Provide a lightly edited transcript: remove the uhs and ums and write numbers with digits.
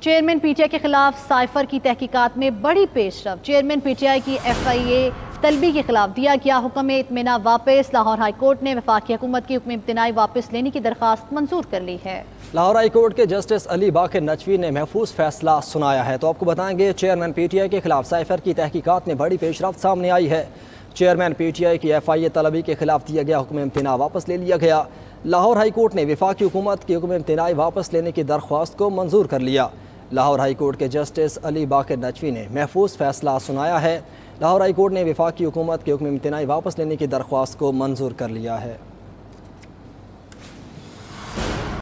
Chairman PTI के खिलाफ cipher की तहकीकात में बड़ी पेशरफ। चेयरमैन पीटीआई की FIA तलबी के खिलाफ दिया गया हुक्म इत्मीनान वापस। लाहौर हाई कोर्ट ने वफाकी हुकूमत की हुक्म इम्तनाई वापस लेने की दरख्वास्त मंजूर कर ली है। लाहौर हाई कोर्ट के जस्टिस अली बाकर नचवी ने महफूज फैसला सुनाया है। तो आपको बताएंगे, चेयरमैन पीटीआई के खिलाफ साइफर की तहकीकात में बड़ी पेशरफ सामने आई है। चेयरमैन पीटीआई की FIA तलबी के खिलाफ दिया गया हुक्म इम्तनाई वापस ले लिया गया। लाहौर हाई कोर्ट ने वफाकी हुकूमत की हुक्म इम्तनाई वापस लेने की दरख्वास्त को मंजूर कर लिया। लाहौर हाई कोर्ट के जस्टिस अली बाकर नचवी ने महफूज फैसला सुनाया है। लाहौर हाई कोर्ट ने वफाकी हुकूमत की हुक्म इम्तनाई वापस लेने की दरख्वास्त को मंजूर कर लिया है।